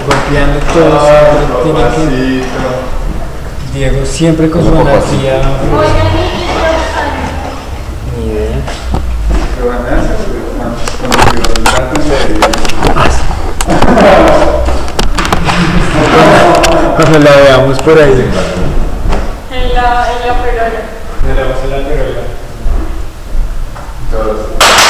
copiando todo, siempre tiene que... Diego siempre con su energía. Ni idea. Cuando la veamos por ahí. En la perola. En la perola. Todos.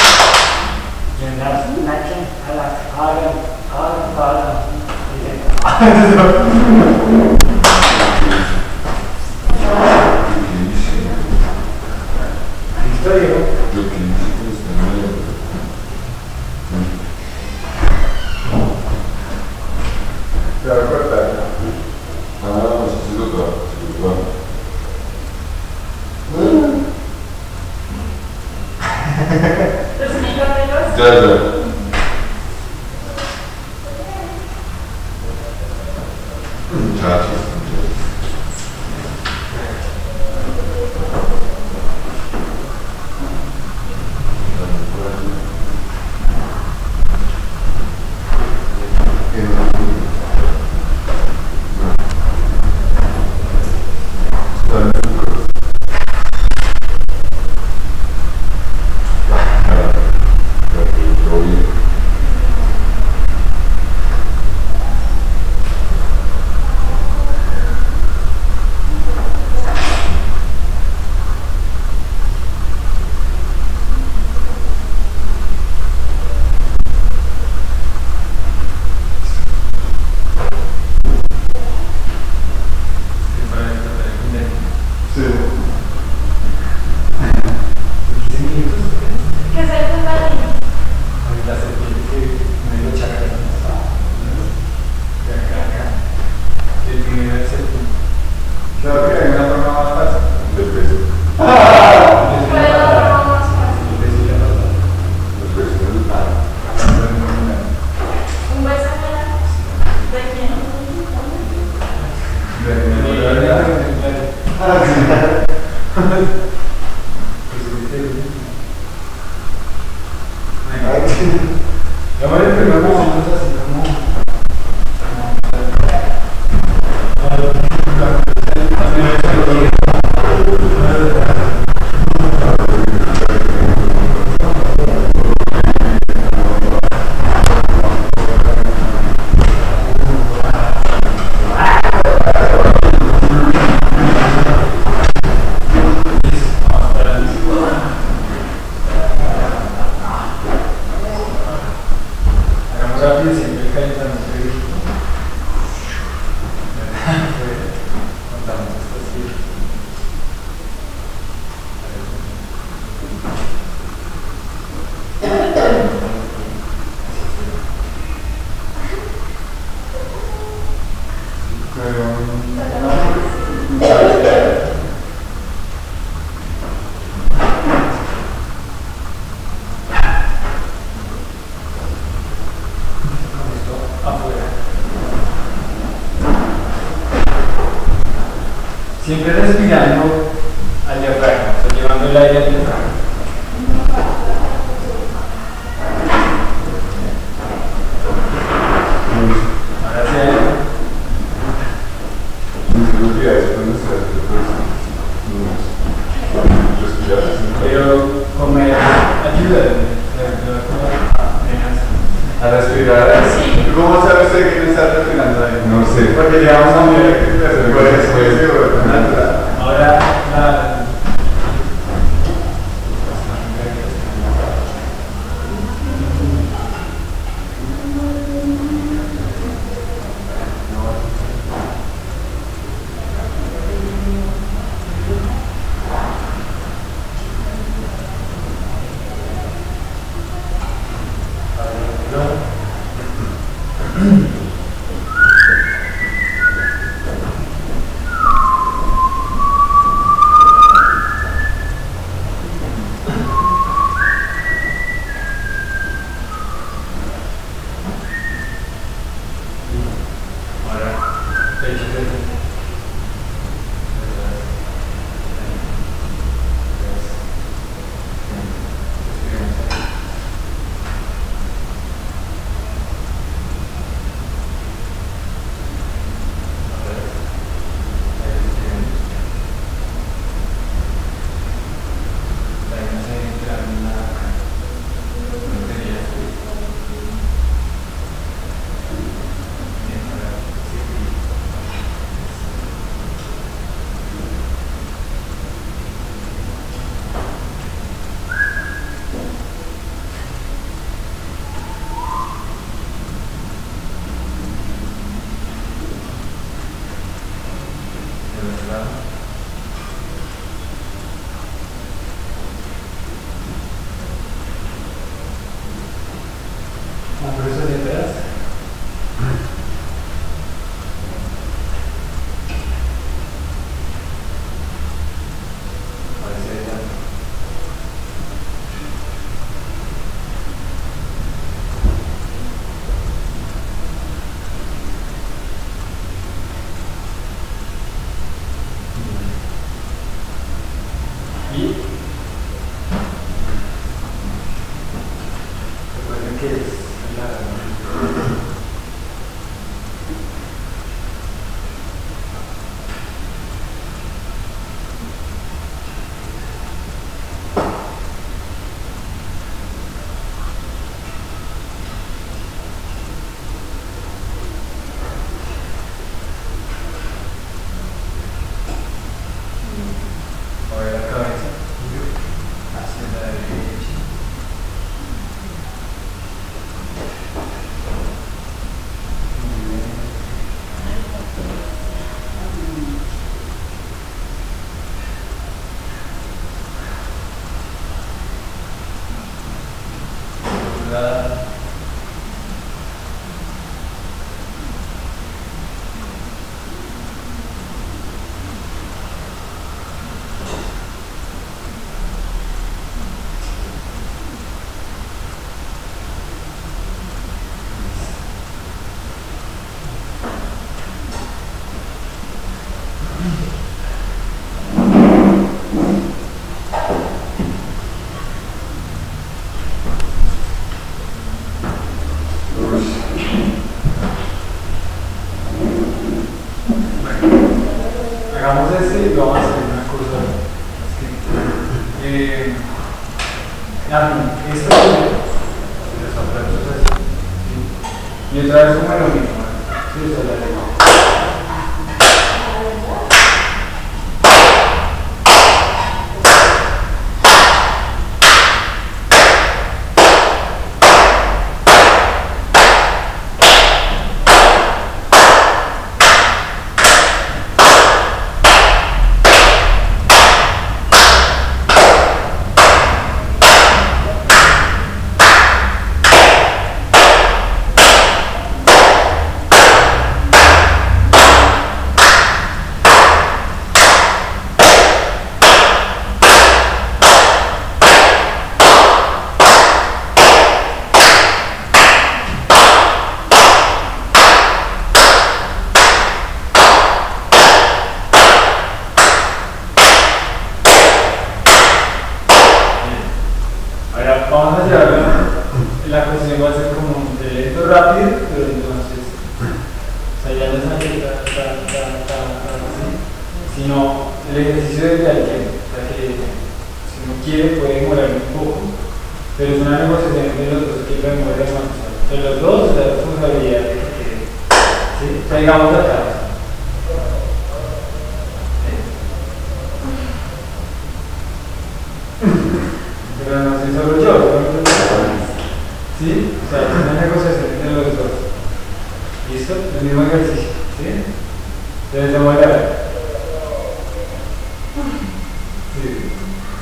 Siempre respirando al diafragma, o sea, llevando el aire al diafragma. Ahora sí. Pero comer ayuda. A respirar. Sí. ¿Cómo sabe usted que no está respirando ahí? No sé. Porque llevamos a mirar que ahora la... Mueve la cabeza hacia la derecha. Muy bien. La- Hagamos este y vamos a hacer una cosa. Esto los aplausos así. ¿Sí? Y otra vez como lo mismo. Sí, eso es la ley. Ahora vamos a llevarlo, la cuestión va a ser como de lento rápido, pero entonces, o sea, ya no es así, sino el ejercicio de al tiempo, o sea que si uno quiere puede demorar un poco, pero es una negociación entre los dos que demora más, entre los dos, la responsabilidad de que, ¿sí? O sea, digamos acá. Pero no soy solo yo, ¿sí? O sea, es una negociación entre los dos. ¿Listo? El mismo ejercicio, ¿sí? Entonces lo voy a ver. Sí.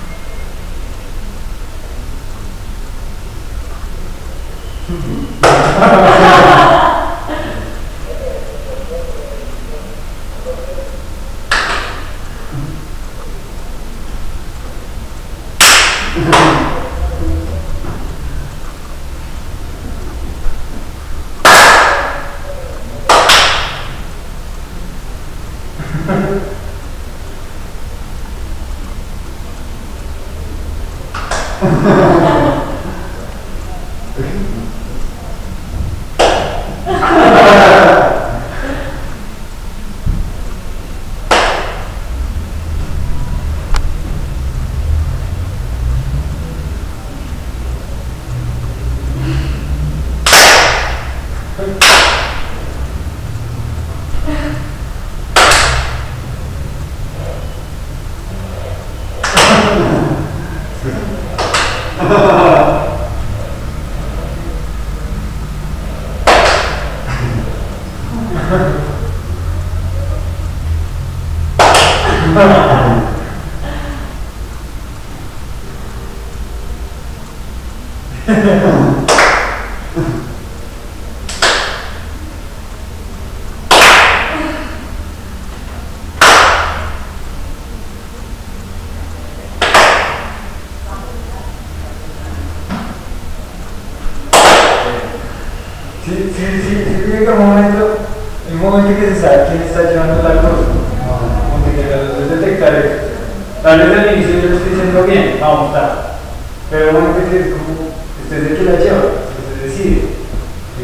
Sí, llega un momento que se sabe quién está llevando la cosa. Como que es detectar eso. Tal vez al inicio yo lo estoy diciendo bien, vamos, está. Pero un momento que es como, usted es el que la lleva, usted decide.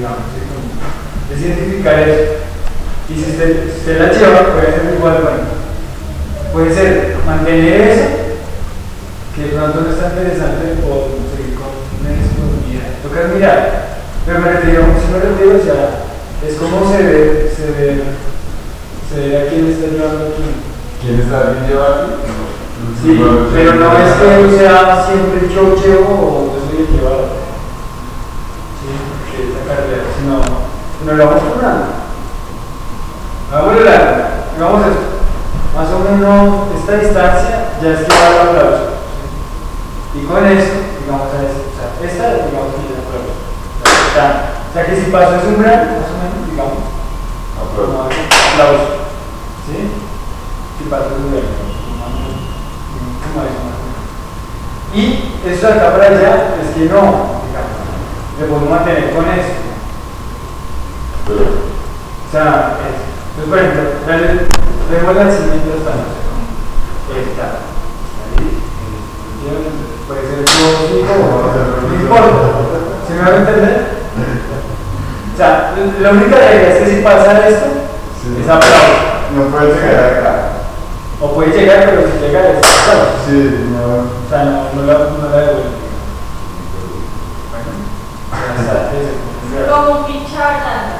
digamos, ¿sí? Es identificar eso. Y si usted la lleva, puede ser igual, bueno, puede ser mantener eso, que de pronto no es tan interesante, o seguir con una disponibilidad. Toca mirar, pero me refiero, si me refiero, o sea, es como se ve a quién está llevando aquí. ¿Quién está bien llevando? Sí, pero no es que sea siempre yo llevo o yo soy el llevador. Sí, que esa carrera, sino lo vamos curando. Hagámoslo largo, hagamos esto. Más o menos esta distancia ya es que va al aplauso. ¿Sí? Y con esto, digamos a esto. O sea, esta, digamos que ya es aplauso. O sea que si paso es umbral, más o menos, digamos. Aplauso. ¿Sí? Si paso es umbral. Y esto de acá para allá es que no, digamos, le podemos mantener con esto. O sea, entonces por ejemplo, vemos la siguiente esta, ahí, puede ser 2, 5, no importa, ¿se me va a entender? O sea, la única regla es que si pasa esto, sí, es aplauso. No puede llegar acá. O puede llegar, pero si llega es aplauso. Sí, no. O sea, no la devuelve. Bueno, ya está. Como pinchar nada.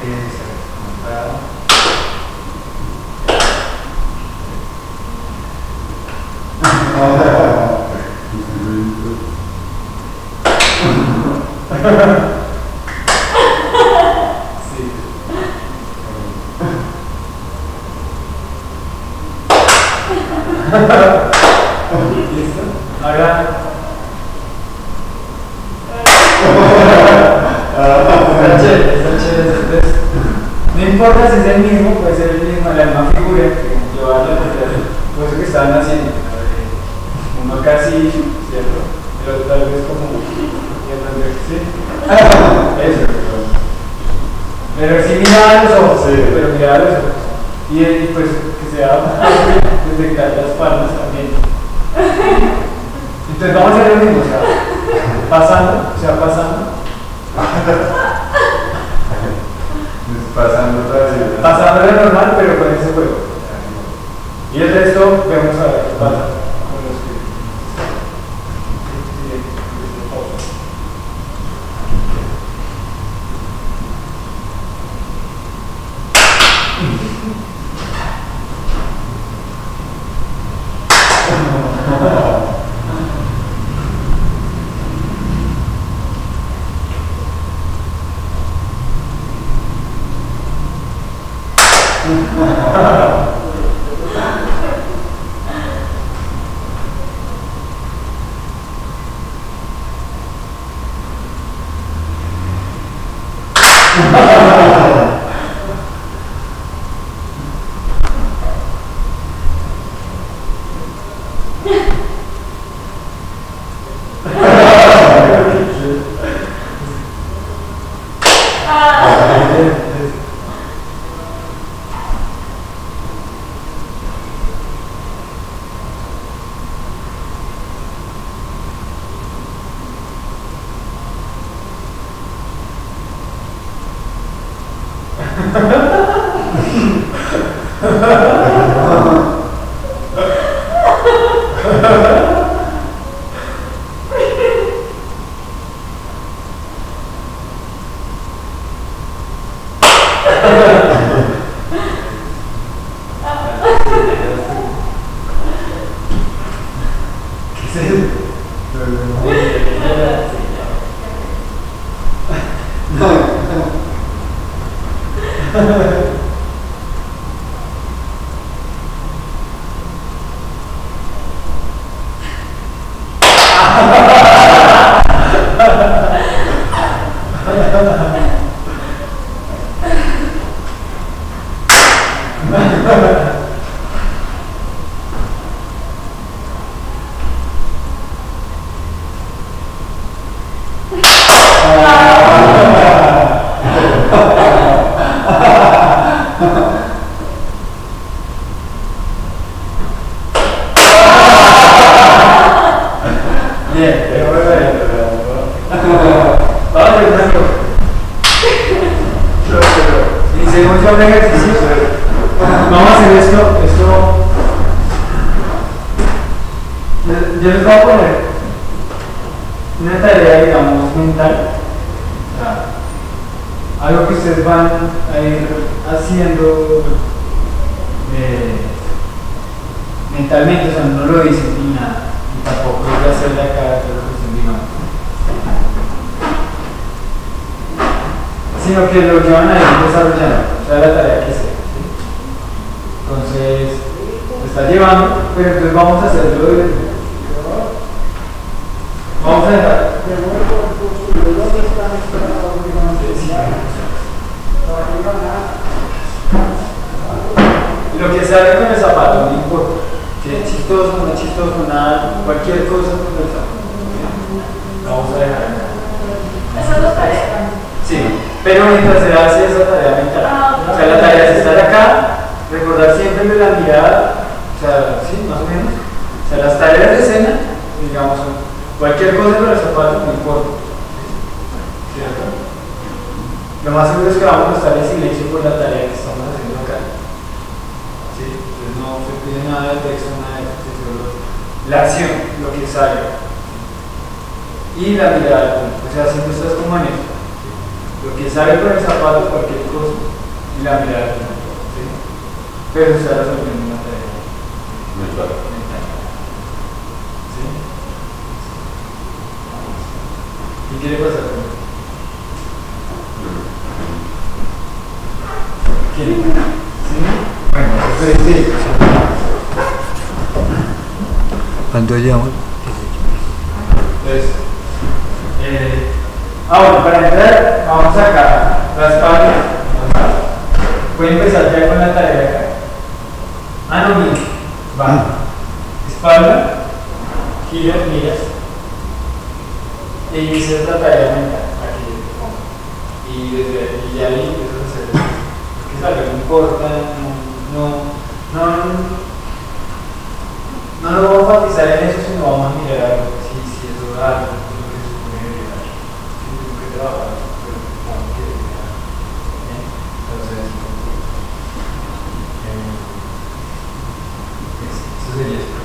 ¿Listo? Ahora. Está chévere. No importa si es el mismo, puede ser el mismo, la misma figura, llevarlo a por eso que estaban haciendo. Uno casi, ¿cierto? Pero tal vez como. ¿Sí? Eso. Pero sí miraba los ojos, sí, pero miraba los ojos. Y pues que sea detectar las palmas también. Entonces vamos a hacer lo mismo, o sea, pasando. Pasando lo normal, pero con ese juego. Y el resto vemos a ver qué pasa con los que. buscar un ejercicio. Vamos a hacer esto. Yo les voy a poner una tarea, digamos, mental. Algo que ustedes van a ir haciendo mentalmente, o sea, no lo dicen ni nada, y tampoco voy a hacerle acá todo lo que estén digamos, sino que lo llevan a ir desarrollando, o sea, la tarea que sea, ¿sí? Entonces, lo está llevando, pero entonces vamos a hacerlo vamos a dejar. Lo que sale con el zapato, no importa. Si es chistoso, no es chistoso, nada, cualquier cosa con el zapato. Vamos a dejar acá. Esas dos tareas. Sí, pero mientras se hace esa tarea mental. O sea, la tarea es estar acá, recordar siempre de la mirada, o sea, sí, más o menos. O sea, las tareas de escena, digamos, cualquier cosa con el zapato, no importa. ¿Cierto? Lo más seguro es que vamos a estar en silencio por la tarea que estamos haciendo acá. ¿Sí? Entonces no se pide nada de texto, nada de texto, solo la acción, lo que sale. Y la mirada, o sea, siempre estás como en eso. ¿Sí? Lo que sale por el zapato, cualquier cosa, y la mirada. ¿Sí? Pero se está resolviendo una tarea mental. ¿Sí? ¿Qué quiere pasar con eso? ¿Quién? ¿Sí? Bueno, entonces, ¿cuánto llevamos? entonces bueno, para entrar, vamos acá, la espalda. Voy a empezar ya con la tarea acá. No, mira. Va. Espalda, giras, miras. Y esa es la tarea mental. Aquí. Y ya ahí empiezas a hacer que salga, no importa, no lo vamos a enfatizar en eso, sino vamos a mirar algo, si eso da algo, es lo que se supone mirar, si tengo que trabajar, pero no quiero mirar, entonces, eso sería eso.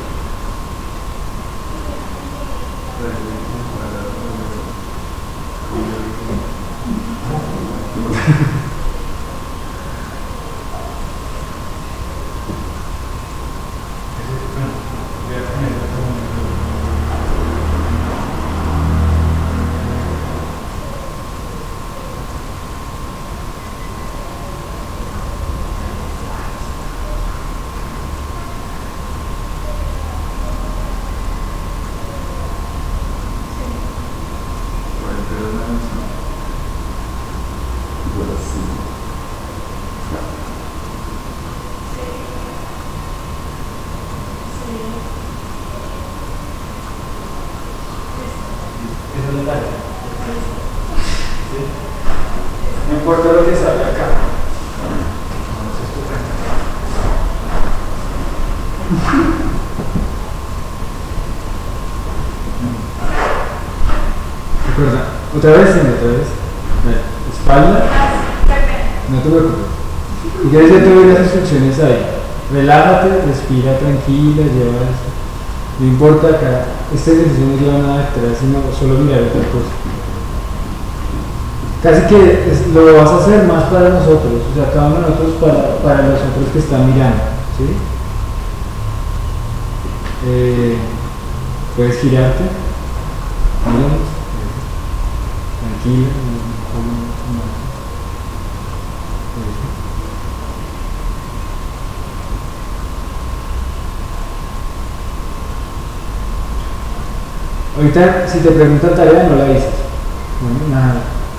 No importa lo que salga acá. Recuerda, otra vez. Espalda. No te preocupes. Y ya te doy las instrucciones ahí. Relájate, respira tranquila, lleva esto. No importa acá, este ejercicio no lleva nada detrás, sino solo mirar otra cosa. Casi que lo vas a hacer más para nosotros, o sea, cada uno de nosotros para los otros que están mirando, ¿sí? Puedes girarte, míranos, tranquila, ahorita, si te preguntan tarea, no la dices. Bueno, nada.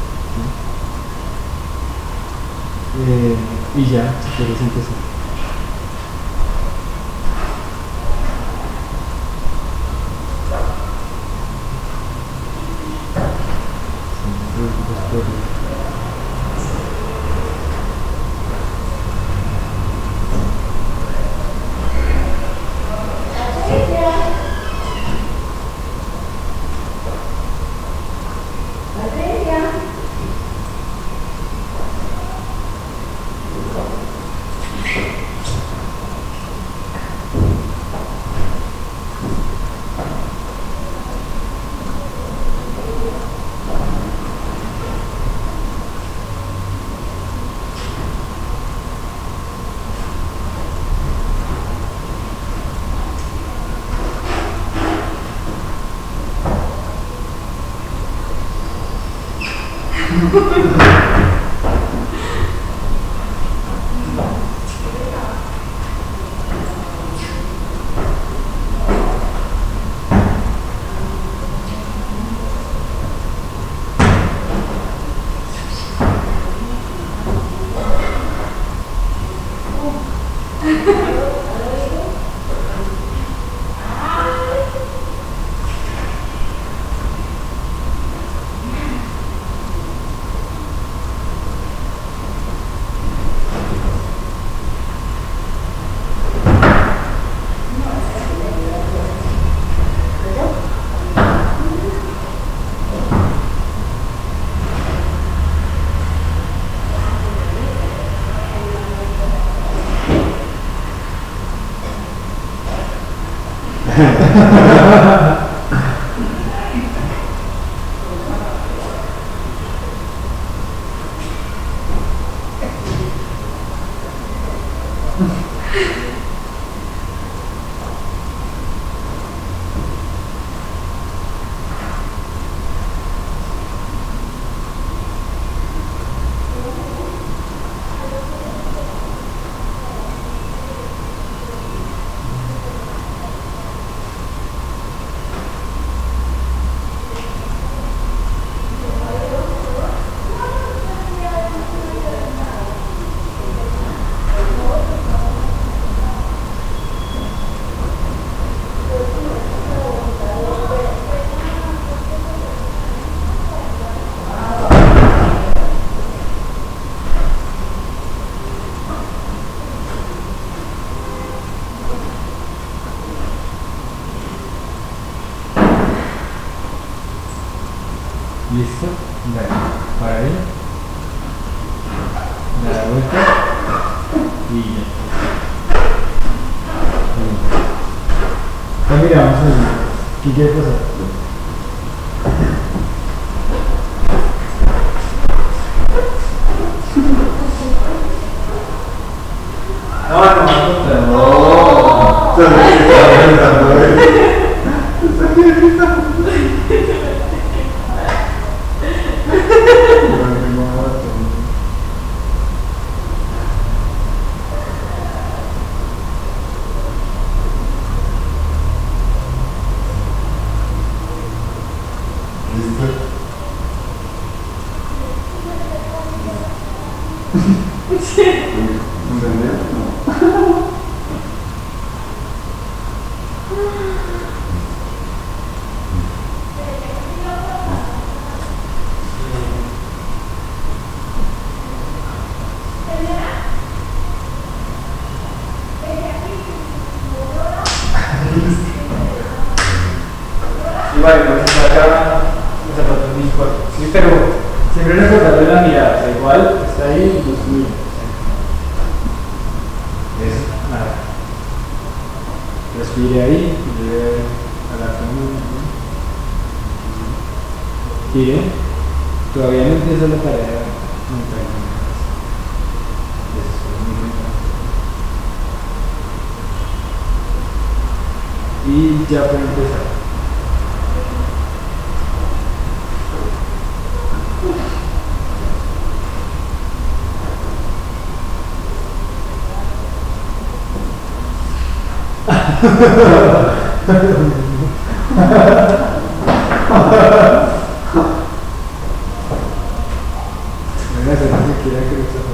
Y ya, si quieres empezar. Listo, dale, para ahí, da la vuelta y ya. Ah, mira, vamos a ver, ¿qué quiere pasar? No, no, no. Igual, entonces acá los zapatos muy cortos. Sí, pero siempre recordando la mirada, o sea, igual está ahí y los suyos. Eso, nada. Respire ahí, lleve a la comida. Gire. Todavía no empieza la tarea. Y ya puede empezar. Voy a hacer lo que quiera que lo sepa.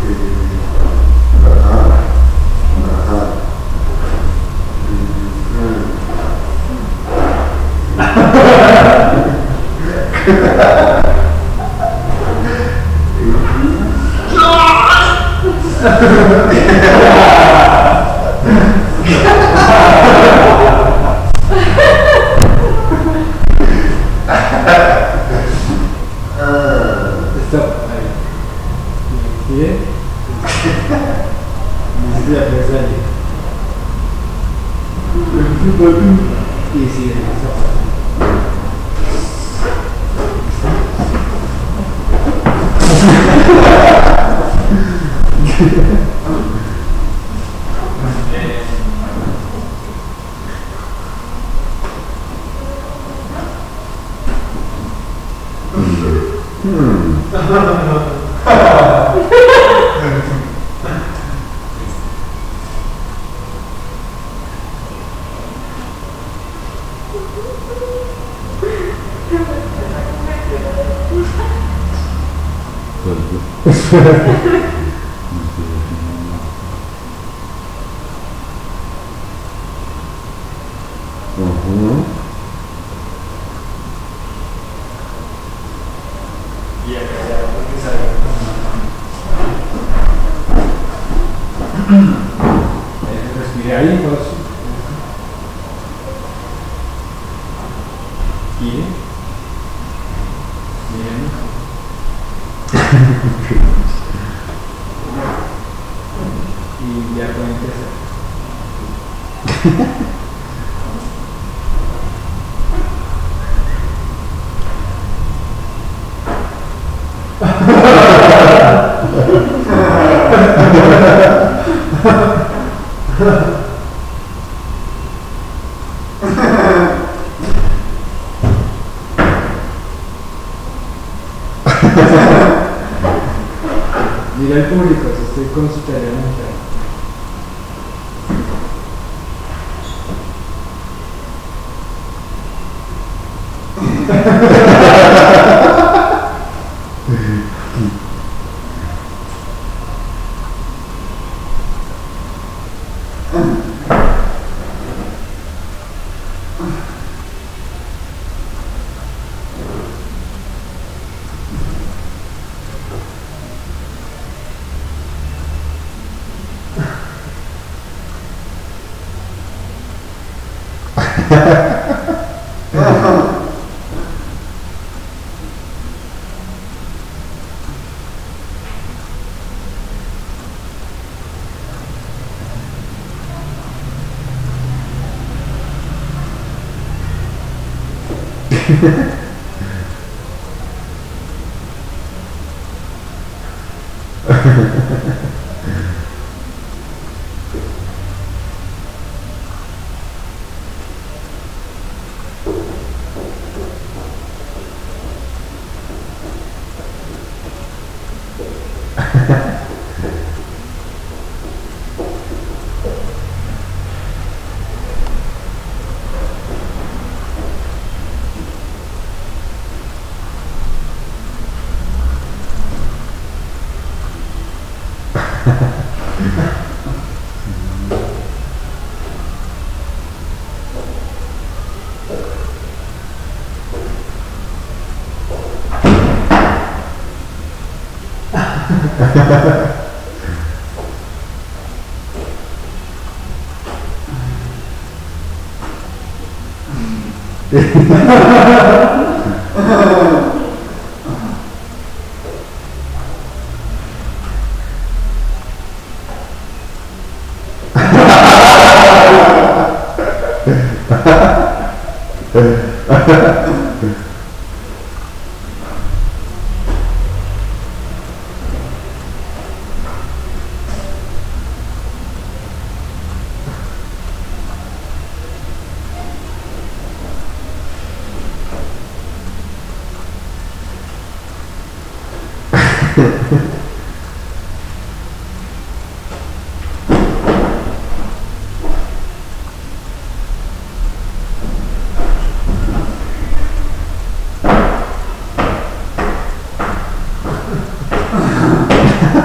Stop. Ahí. ¿Bien? Necesito ya salir. Y sí, esa parte. Y acá ya, porque sale. Respire ahí, pues. Gire. Bien. Y ya puede empezar. Mira el público, estoy con su tarea mental.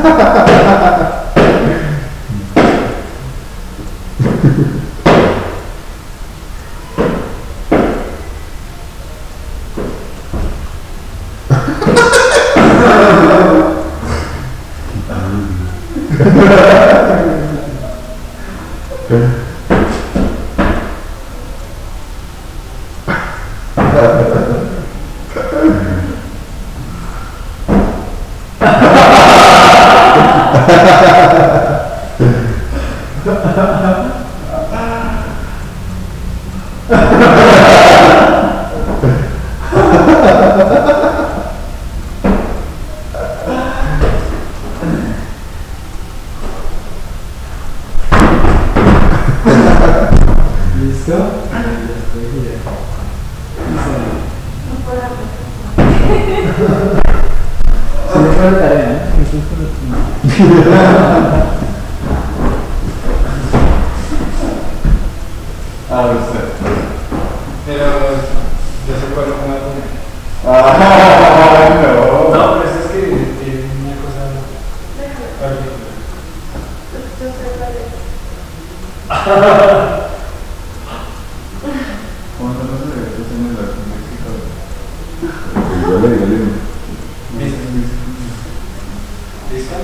¿Listo? Se me fue la tarea, ¿eh? Eso es por Ah, usted. Pero yo sé cuál lo voy a poner. Ah, no. No, pero es que tiene una cosa particular. ¿Cómo están los eventos en el arte mexicano? Dígale. ¿Listo?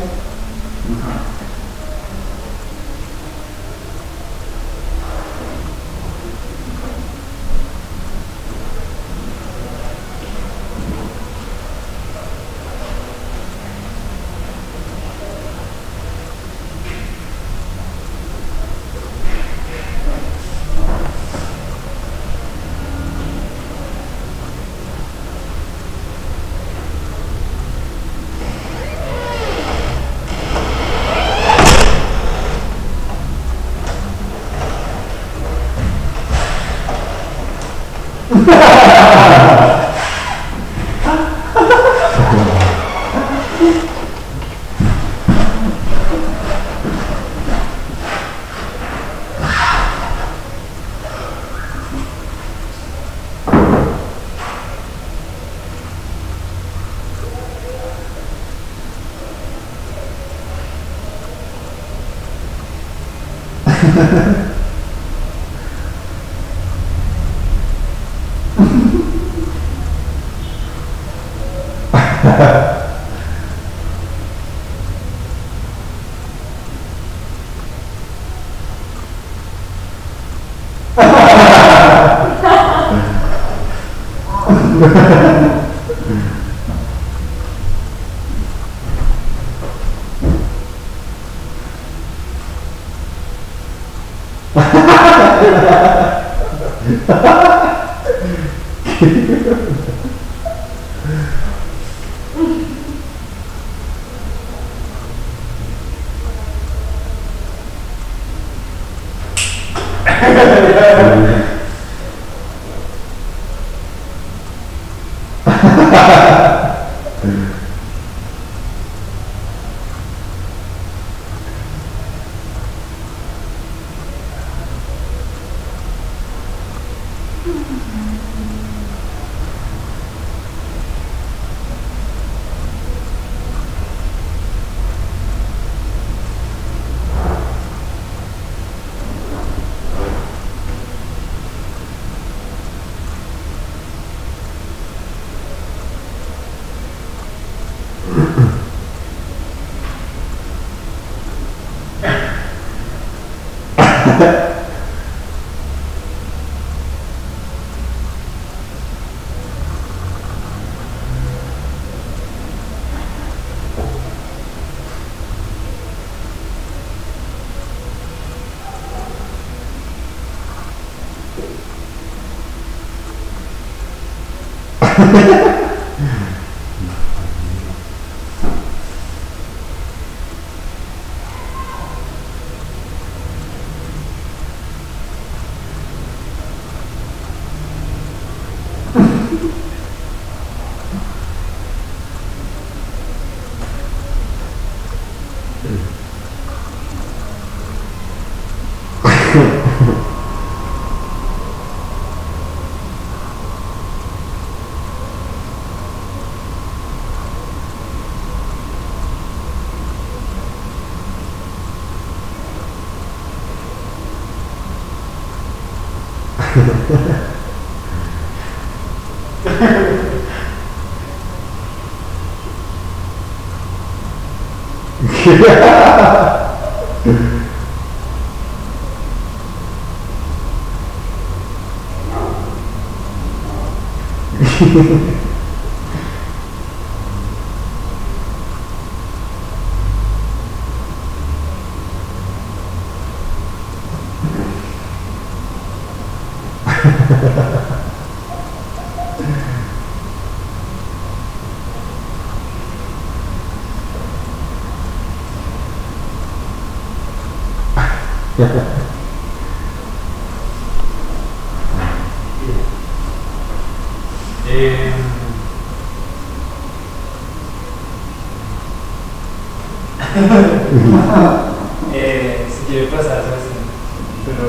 Si quiere pasarse así, pero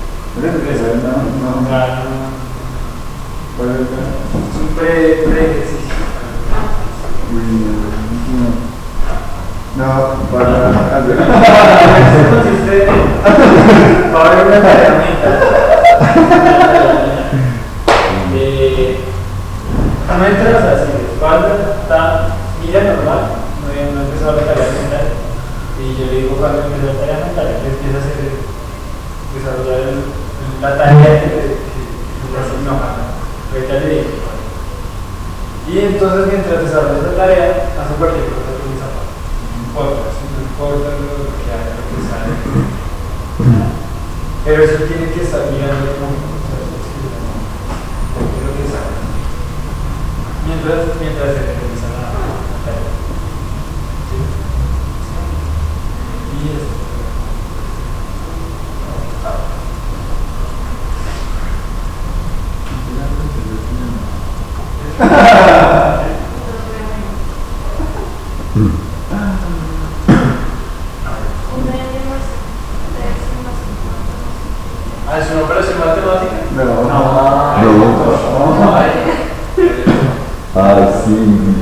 es un pre-ejercicio. No, para Eso consiste en ahora una herramienta. No entras así de espalda, mira normal, no empezó la tarea mental. Y yo le digo cuando empezó la tarea mental, que empieza a desarrollar la tarea que así no, ahorita le digo. Y entonces mientras desarrolla esa tarea, hace cualquier cosa con mis zapatos. No importa lo que haga, lo que sale. Pero eso tiene que estar mirando como lo que sale. Mientras se realiza la tarea. ¿Sí? Y eso. ¿Es una operación matemática? No. Sí.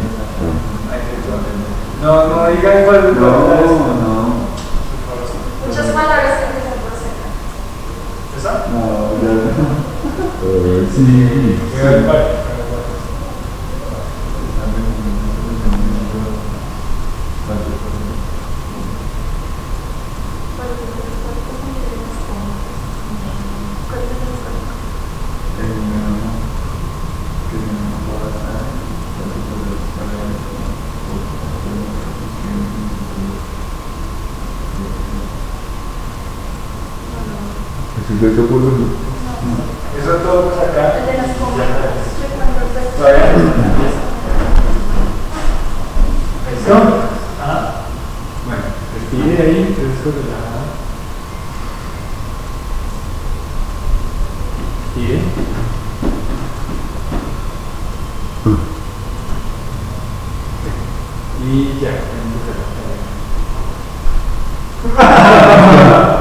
No digan cuál. No. Muchas palabras que empiezan por Z. ¿Esa? No, Sí. Voy a ver cuál. Eso por uno. Eso todo pues acá. El de las comas. Todavía no. ¿Listo? Bueno, respire ahí, entonces relajado. Respire. Y ya, empieza la tarea.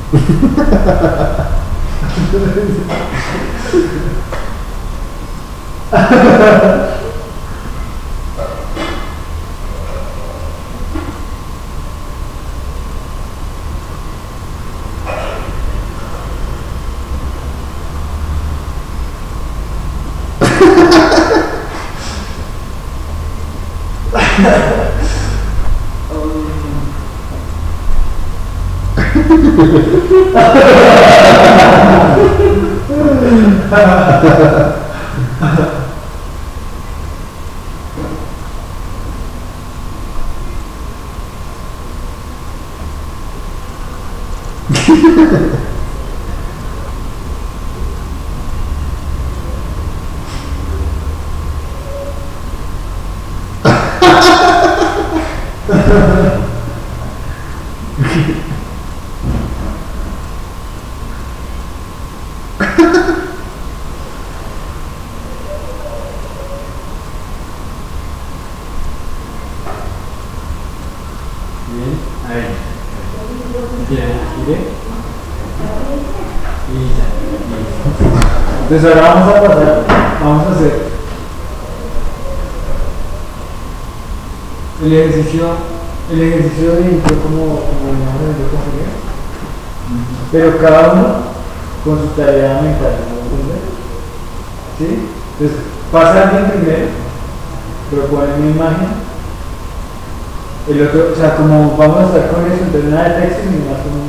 Bien, ahí. Bien, gire. Y ya. Entonces ahora vamos a pasar, vamos a hacer el ejercicio de intro como veníamos en el conferencia, pero cada uno con su tarea mental, ¿no? ¿Sí? Entonces pasa alguien primero, propone una imagen, el otro, o sea, como vamos a estar con eso, entonces nada de texto ni más con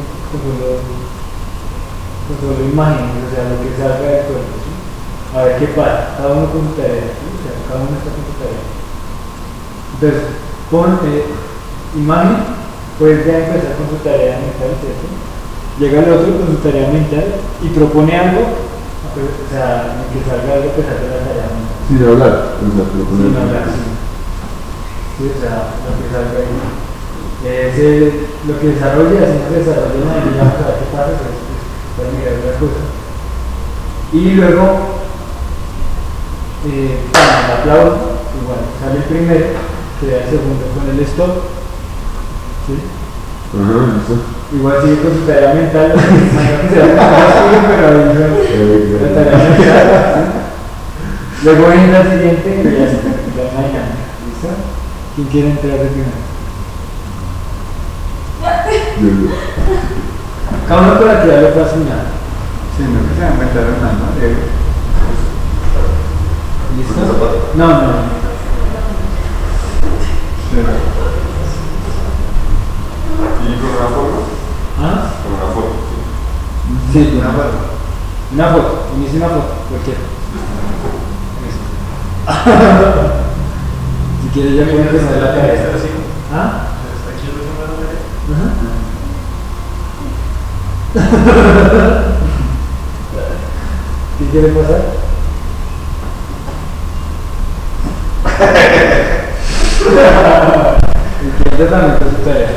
solo imágenes, o sea, lo que salga del cuerpo, ¿sí? A ver qué pasa, cada uno con su tarea, ¿sí? O sea, cada uno está con su tarea. Entonces, ponte imagen, puedes ya empezar con su tarea mental, ¿cierto? Llega el otro con su tarea mental y propone algo, o sea, que salga algo que salga de la tarea mental. Sin hablar, o sea, proponer. Sin hablar, sí. Sí, o sea, lo que salga ahí. Lo que desarrolla, si no se desarrolla en la vida, vamos a ver qué pasa, pues, pueden mirar otras cosas. Y luego, el aplauso, igual, sale el primero, queda el segundo con el stop. ¿Sí? Ajá, eso. Igual sigue con su tarea mental, no que se va a pero ahí la tarea mental. ¿Sí? Luego viene la siguiente y ya se la imaginamos. ¿Listo? ¿Quién quiere entrar de primero? Cada uno con la actividad le pasa nada. Sí, no que se va a inventar una, ¿no? ¿Listo? No. ¿Y con una foto? ¿Ah? Con una foto. Sí, una foto. Una foto, inicia una foto, cualquiera. Si quieres ya puedes empezar la tarea. ¿Ah? ¿Qué quiere pasar? Entiende también con su tarea.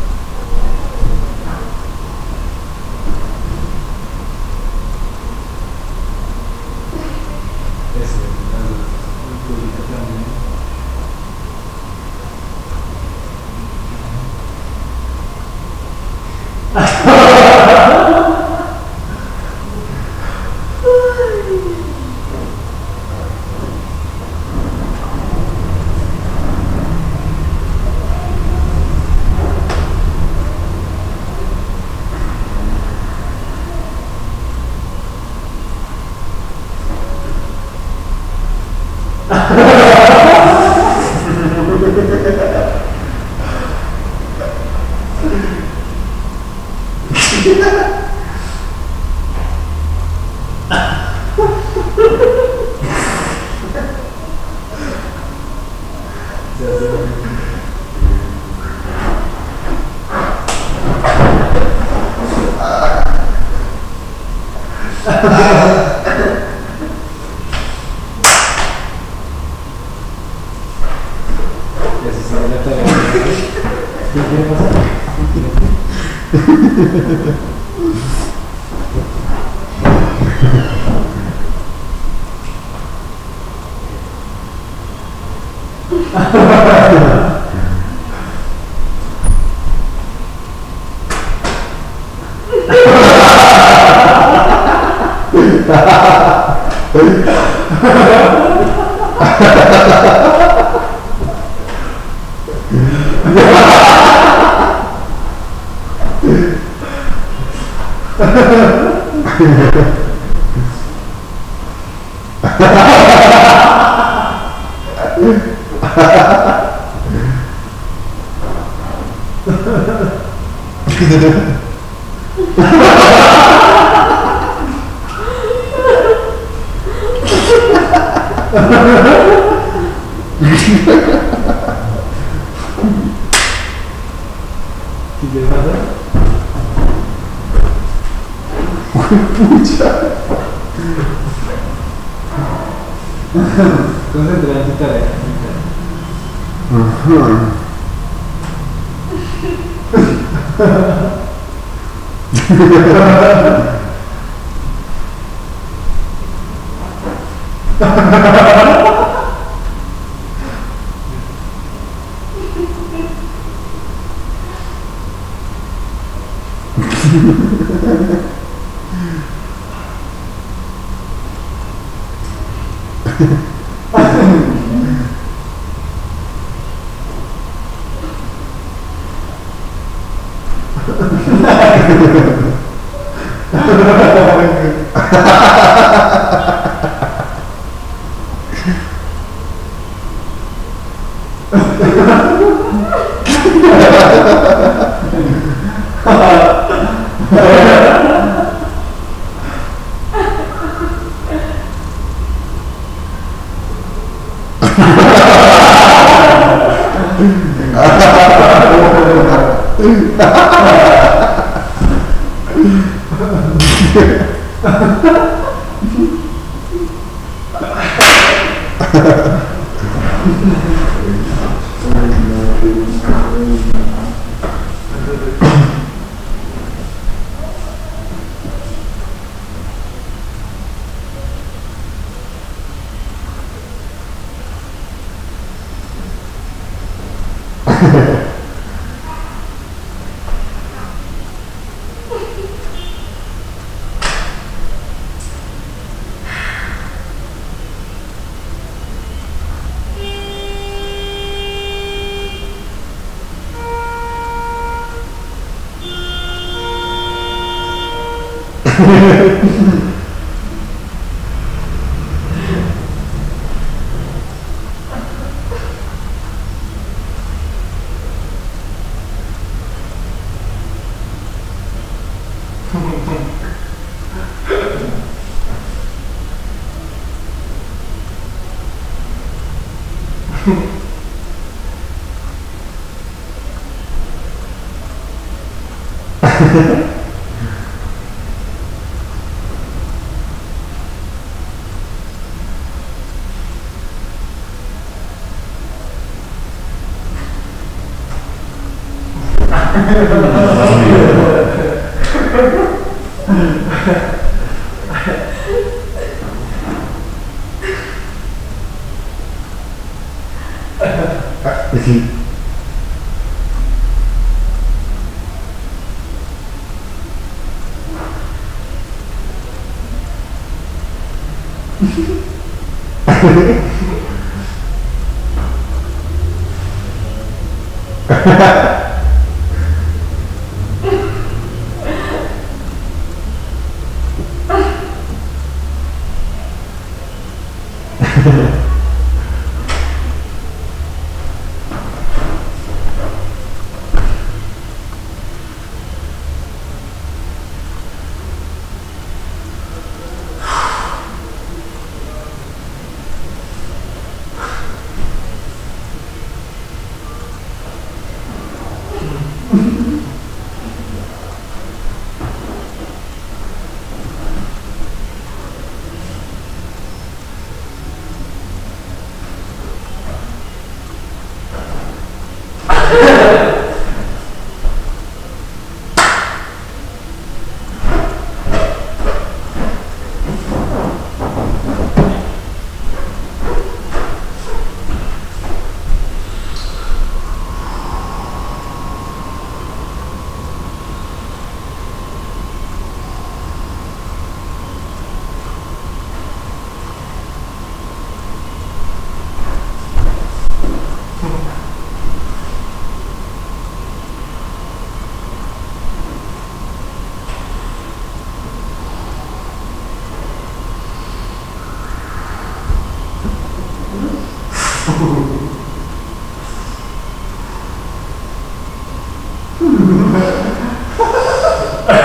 Eso, el público también. ¿Qué quiere pasar? ¿Qué pasa? Pucha. Concentra en tu tarea.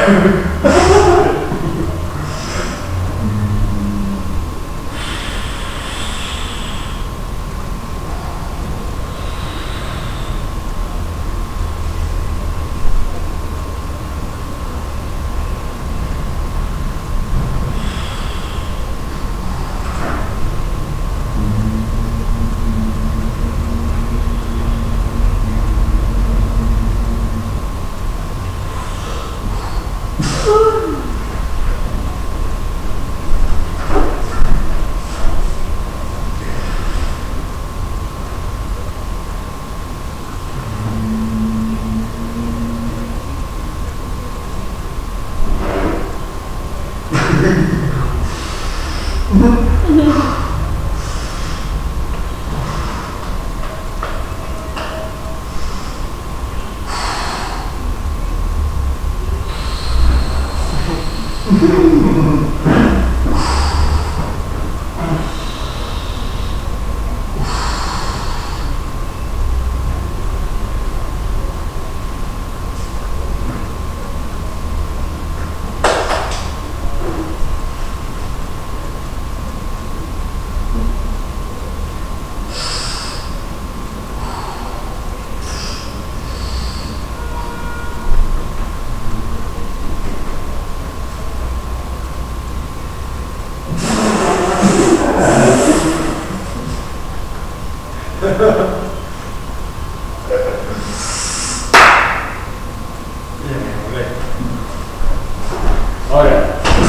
Ahora.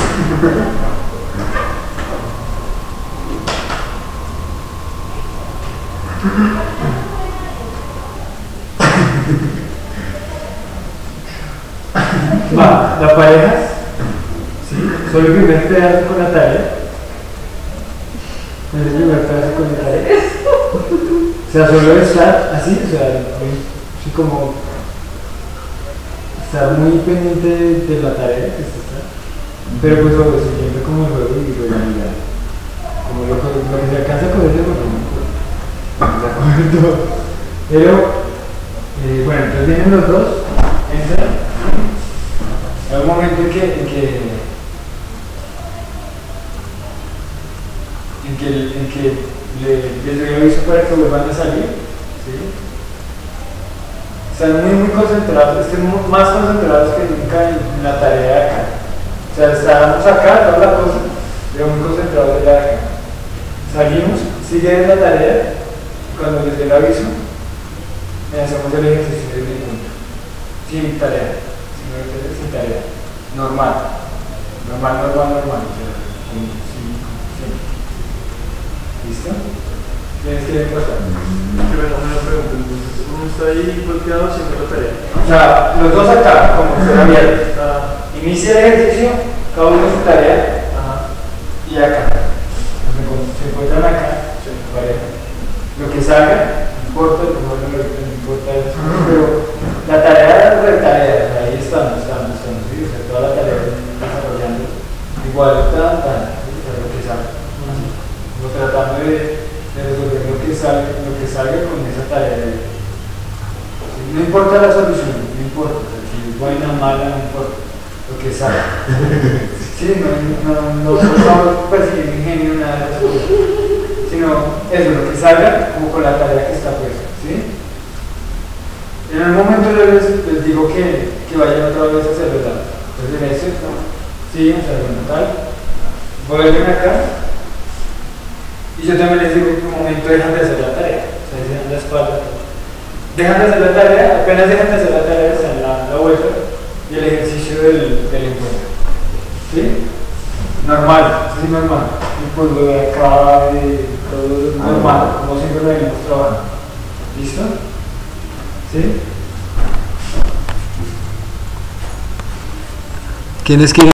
Va, las parejas, ¿sí? Solo el primer pedazo con la tarea. El primer pedazo con la tarea. O sea, solo estar así, o sea, así como estar muy pendiente de la tarea que se está. Pero pues sobre siguiendo como el juego y realidad. Como lo que se alcanza a coger de todo. Pero, bueno, entonces vienen los dos, entran. Hay un momento en que les doy aviso para que vuelvan a salir, ¿sí? Están muy concentrados, estén más concentrados que nunca en la tarea de acá. O sea, estábamos acá, toda la cosa, pero muy concentrados en la de acá. Salimos, siguen la tarea, cuando les dé el aviso, hacemos el ejercicio del punto. Sin tarea. Sin tarea, normal. O sea, sí. ¿Listo? Tienes que pasar. Pero una pregunta, entonces uno está ahí volteado haciendo la tarea. O sea, los dos acá, como se abiertos. Inicia el ejercicio, cada uno su tarea. Y acá. Se encuentran acá, pareja. Lo que salga, no importa, no importa eso. Pero la tarea de tarea, ahí estamos, ¿sí? O sea, toda la tarea desarrollando igual, lo que salga. Como tratando de resolver lo que salga con esa tarea. No importa la solución, no importa, si es buena o mala, no importa, lo que salga. Sí, no estamos persiguiendo ingenio, nada de eso, sino eso, lo que salga como con la tarea que está puesta, ¿sí? En el momento yo les digo que vayan otra vez a hacer verdad. Entonces en eso, sí, o sea, bueno, tal, vuelven acá, y yo también les digo que un momento dejan de hacer la tarea, o sea, dejan la espalda. Dejan de hacer la tarea, apenas dejan de hacer la tarea, están la vuelta y el ejercicio del encuentro. ¿Sí? Normal, sí, normal. Y pues lo de acá, todo normal, como siempre lo venimos trabajando. ¿Listo? ¿Sí? ¿Quiénes quieren?